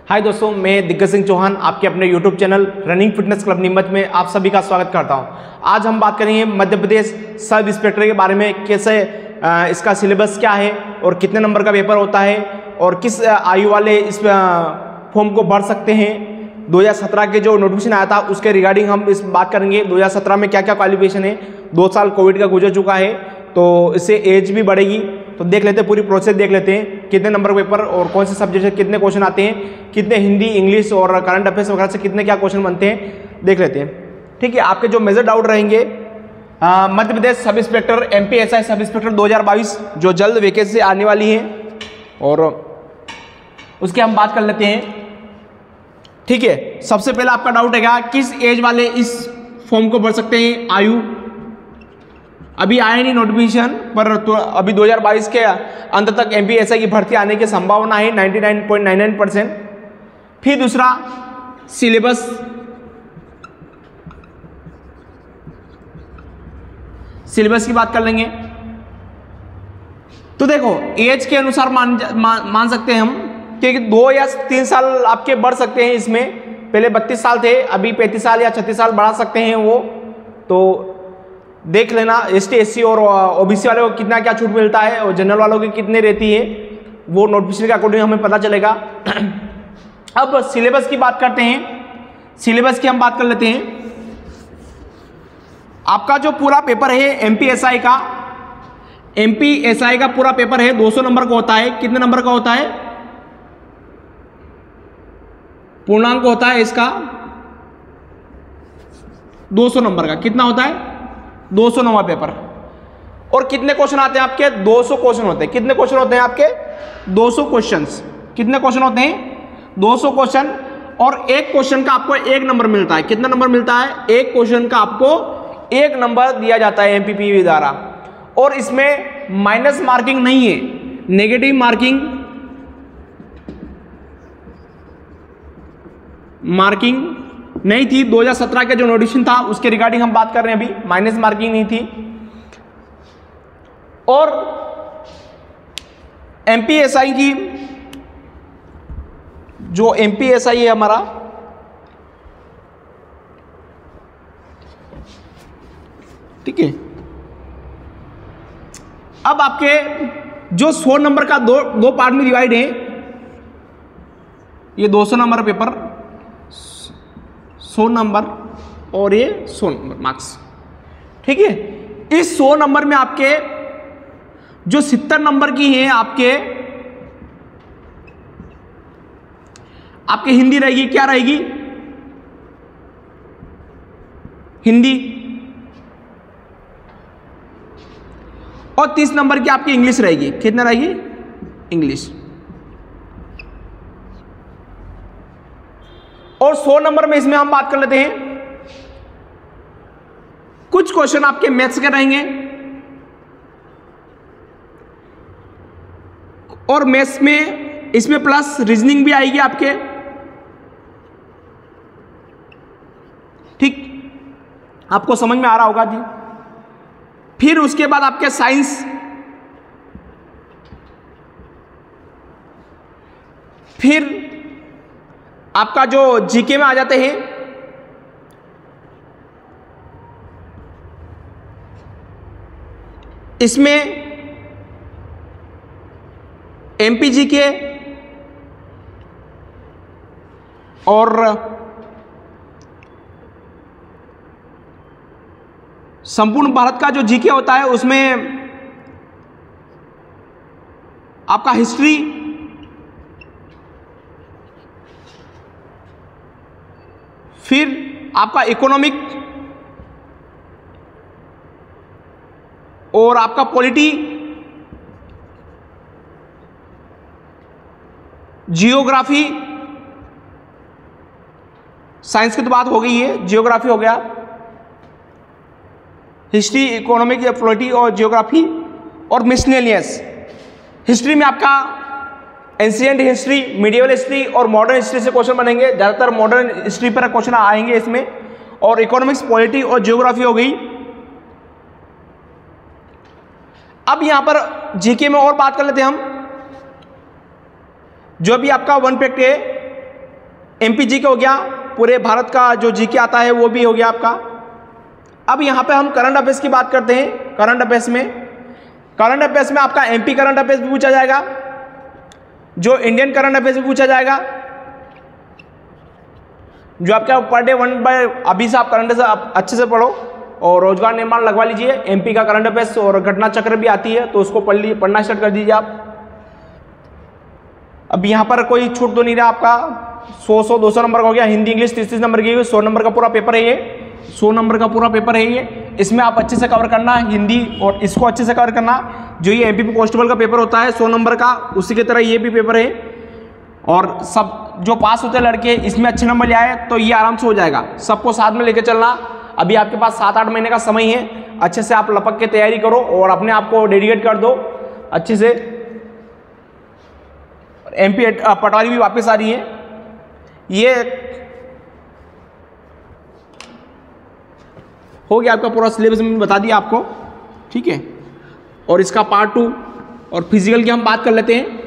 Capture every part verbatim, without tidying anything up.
हाय दोस्तों, मैं दिग्गज सिंह चौहान आपके अपने YouTube channel running fitness club Neemuch में आप सभी का स्वागत करता हूं। आज हम बात करेंगे मध्य प्रदेश सब इंस्पेक्टर के बारे में, कैसे इसका सिलेबस क्या है और कितने नंबर का पेपर होता है और किस आयु वाले इस फॉर्म को भर सकते हैं। दो हज़ार सत्रह के जो नोटिफिकेशन आया था उसके रिगार्डिंग हम इस बात करेंगे। दो हज़ार सत्रह में क्या क्या क्वालिफिकेशन है, दो साल कोविड का गुजर चुका है तो इससे एज भी बढ़ेगी। तो देख लेते हैं, पूरी प्रोसेस देख लेते हैं, कितने नंबर का पेपर और कौन से सब्जेक्ट से कितने क्वेश्चन आते हैं, कितने हिंदी इंग्लिश और करंट अफेयर्स वगैरह से कितने क्या क्वेश्चन बनते हैं, देख लेते हैं। ठीक है, आपके जो मेजर डाउट रहेंगे, Madhya Pradesh sub inspector M P S I sub inspector दो हज़ार बाईस जो जल्द वैकेंसी आने वाली है और उसकी हम बात कर लेते हैं। ठीक है, सबसे पहला आपका डाउट है क्या, किस एज वाले इस फॉर्म को भर सकते हैं। आयु अभी आया नहीं नोटिफिकेशन, पर तो अभी दो हज़ार बाईस के अंत तक एम पी एस आई की भर्ती आने की संभावना है निन्यानवे पॉइंट नाइन नाइन परसेंट। फिर दूसरा सिलेबस, सिलेबस की बात कर लेंगे। तो देखो, एज के अनुसार मान मान, मान सकते हैं हम कि दो या तीन साल आपके बढ़ सकते हैं। इसमें पहले बत्तीस साल थे, अभी पैंतीस साल या छत्तीस साल बढ़ा सकते हैं वो। तो देख लेना एस टी एस सी और ओ बी सी वाले को कितना क्या छूट मिलता है और जनरल वालों की कितनी रहती है, वो नोटिफिकेशन के अकॉर्डिंग हमें पता चलेगा। अब सिलेबस की बात करते हैं। सिलेबस की हम बात कर लेते हैं। आपका जो पूरा पेपर है एम पी एस आई का, एम पी एस आई का पूरा पेपर है दो सौ नंबर का होता है। कितने नंबर का होता है? पूर्णांक होता है इसका दो सौ नंबर का। कितना होता है? दो सौ नंबर पेपर। और कितने क्वेश्चन आते हैं आपके? दो सौ क्वेश्चन होते हैं। कितने क्वेश्चन होते हैं आपके? दो सौ क्वेश्चंस। कितने क्वेश्चन होते हैं? दो सौ क्वेश्चन। और एक क्वेश्चन का आपको एक नंबर मिलता है। कितना नंबर मिलता है? एक क्वेश्चन का आपको एक नंबर दिया जाता है एम पी पी बी द्वारा। और इसमें माइनस मार्किंग नहीं है, नेगेटिव मार्किंग मार्किंग नहीं थी। दो हज़ार सत्रह के जो नोटिफिकेशन था उसके रिगार्डिंग हम बात कर रहे हैं, अभी माइनस मार्किंग नहीं थी। और एम पी एस आई की जो एम पी एस आई है हमारा, ठीक है। अब आपके जो सौ नंबर का दो दो पार्ट में डिवाइड है, ये दो सौ नंबर पेपर, सौ नंबर और ये सौ नंबर मार्क्स। ठीक है, इस सौ नंबर में आपके जो सत्तर नंबर की हैं आपके आपके हिंदी रहेगी। क्या रहेगी? हिंदी। और तीस नंबर की आपकी इंग्लिश रहेगी। कितना रहेगी? इंग्लिश। और सौ नंबर में इसमें हम बात कर लेते हैं, कुछ क्वेश्चन आपके मैथ्स के रहेंगे और मैथ्स में इसमें प्लस रीजनिंग भी आएगी आपके। ठीक, आपको समझ में आ रहा होगा जी। फिर उसके बाद आपके साइंस, फिर आपका जो जीके में आ जाते हैं, इसमें एमपी जीके और संपूर्ण भारत का जो जीके होता है उसमें आपका हिस्ट्री, फिर आपका इकोनॉमिक और आपका पॉलिटी, जियोग्राफी, साइंस की तो बात हो गई है, जियोग्राफी हो गया, हिस्ट्री, इकोनॉमिक, पॉलिटी और जियोग्राफी और मिसलेनियस। हिस्ट्री में आपका एंशिएंट हिस्ट्री, मीडिएवल हिस्ट्री और मॉडर्न हिस्ट्री से क्वेश्चन बनेंगे। ज़्यादातर मॉडर्न हिस्ट्री पर क्वेश्चन आएंगे इसमें। और इकोनॉमिक्स, पॉलिटी और जियोग्राफी हो गई। अब यहां पर जीके में और बात कर लेते हैं हम। जो भी आपका वन फैक्ट है एमपी जी के हो गया, पूरे भारत का जो जी के आता है वो भी हो गया आपका। अब यहाँ पे हम करंट अफेयर्स की बात करते हैं। करंट अफेयर्स में करंट अफेयर्स में आपका एमपी करंट अफेयर्स भी पूछा जाएगा, जो इंडियन करंट अफेयर्स भी पूछा जाएगा, जो आपका पर डे वन बाय। अभी से आप करंट अफेयर्स अच्छे से पढ़ो और रोजगार निर्माण लगवा लीजिए। एमपी का करंट अफेयर्स और घटना चक्र भी आती है तो उसको पढ़ ली पढ़ना स्टार्ट कर दीजिए आप। अब यहाँ पर कोई छूट तो नहीं रहा आपका, सौ सौ दो सौ नंबर का हो गया। हिंदी इंग्लिश तीस तीस नंबर की, सौ नंबर का पूरा पेपर है ये, सौ नंबर का पूरा पेपर है ये। इसमें आप अच्छे से कवर करना हिंदी और इसको अच्छे से कवर करना। जो ये एमपी कांस्टेबल का पेपर होता है सौ नंबर का, उसी की तरह ये भी पेपर है। और सब जो पास होते लड़के इसमें अच्छे नंबर ले आए तो ये आराम से हो जाएगा। सबको साथ में लेके चलना। अभी आपके पास सात आठ महीने का समय है, अच्छे से आप लपक के तैयारी करो और अपने आप को डेडिकेट कर दो अच्छे से। एमपी पटवारी भी वापस आ रही है। ये हो गया आपका पूरा सिलेबस, मैंने बता दिया आपको, ठीक है। और इसका पार्ट टू और फिजिकल की हम बात कर लेते हैं।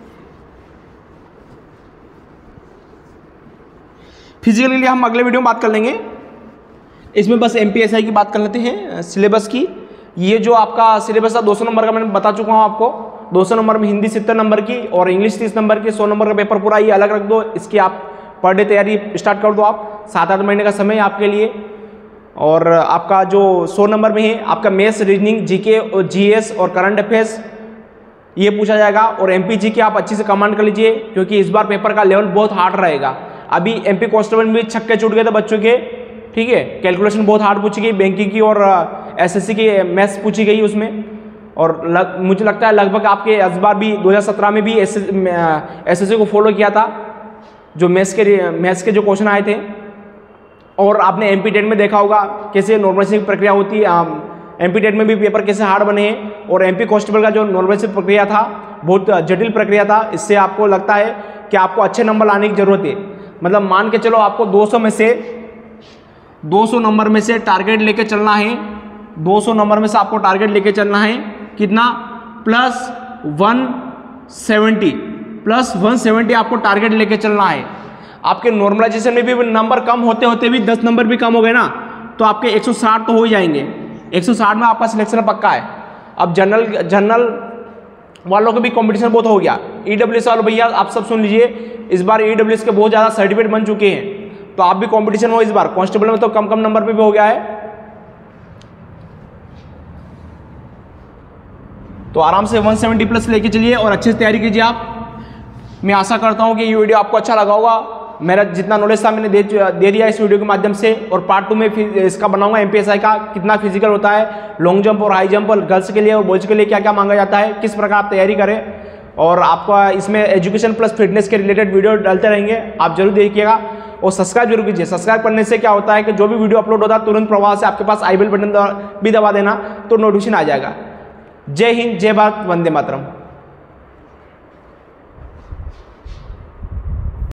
फिजिकल के लिए हम अगले वीडियो में बात कर लेंगे। इसमें बस एमपीएसआई की बात कर लेते हैं सिलेबस की। ये जो आपका सिलेबस था दो सौ नंबर का, मैंने बता चुका हूँ आपको। दो सौ नंबर में हिंदी सत्तर नंबर की और इंग्लिश तीस नंबर की, सौ नंबर का पेपर पूरा ये अलग रख दो। इसकी आप पर डे तैयारी स्टार्ट कर दो आप। सात आठ महीने का समय है आपके लिए। और आपका जो सौ नंबर में है आपका मैथ्स, रीजनिंग, जीके और जीएस और करंट अफेयर्स ये पूछा जाएगा। और एमपी जी के आप अच्छे से कमांड कर लीजिए क्योंकि इस बार पेपर का लेवल बहुत हार्ड रहेगा। अभी एमपी कांस्टेबल में भी छक्के छूट गए थे बच्चों के, ठीक है। कैलकुलेशन बहुत हार्ड पूछी गई, बैंकिंग की और एसएससी की मैथ्स पूछी गई उसमें। और लग, मुझे लगता है लगभग आपके इस बार भी दो हज़ार सत्रह में भी एसएससी को फॉलो किया था, जो मैथ्स के मैथ्स के जो क्वेश्चन आए थे। और आपने एमपी टेट में देखा होगा कैसे नॉर्मलाइजेशन की प्रक्रिया होती है। एमपी टेट में भी पेपर कैसे हार्ड बने हैं। और एमपी कांस्टेबल का जो नॉर्मलाइजेशन प्रक्रिया था बहुत जटिल प्रक्रिया था। इससे आपको लगता है कि आपको अच्छे नंबर लाने की जरूरत है। मतलब मान के चलो आपको दो सौ में से दो सौ नंबर में से टारगेट लेके चलना है। दो सौ नंबर में से आपको टारगेट लेके चलना है कितना, plus one seventy plus one seventy आपको टारगेट लेके चलना है। आपके नॉर्मलाइजेशन में भी नंबर कम होते होते भी दस नंबर भी कम हो गए ना तो आपके एक सौ साठ तो हो ही जाएंगे। एक सौ साठ में आपका सिलेक्शन पक्का है। अब जनरल जनरल वालों का भी कंपटीशन बहुत हो गया। ईडब्ल्यूएस वालों भैया आप सब सुन लीजिए, इस बार ईडब्ल्यूएस के बहुत ज़्यादा सर्टिफिकेट बन चुके हैं तो आप भी कंपटीशन हो इस बार। कांस्टेबल में तो कम कम नंबर पे भी हो गया है तो आराम से एक सौ सत्तर प्लस लेके चलिए और अच्छे से तैयारी कीजिए आप। मैं आशा करता हूँ कि ये वीडियो आपको अच्छा लगा होगा। मेरा जितना नॉलेज था मैंने दे दे दिया इस वीडियो के माध्यम से। और पार्ट टू में फिर इसका बनाऊंगा एमपीएसआई का, कितना फिजिकल होता है, लॉन्ग जंप और हाई जंप और गर्ल्स के लिए और बॉयज के लिए क्या क्या मांगा जाता है, किस प्रकार आप तैयारी करें। और आपका इसमें एजुकेशन प्लस फिटनेस के रिलेटेड वीडियो डालते रहेंगे, आप जरूर देखिएगा। और सब्सक्राइब जरूर कीजिए। सब्सक्राइब करने से क्या होता है कि जो भी वीडियो अपलोड होता है तुरंत प्रभाव से आपके पास आई बेल बटन भी दबा देना तो नोटिफिकेशन आ जाएगा। जय हिंद, जय भारत, वंदे मातरम।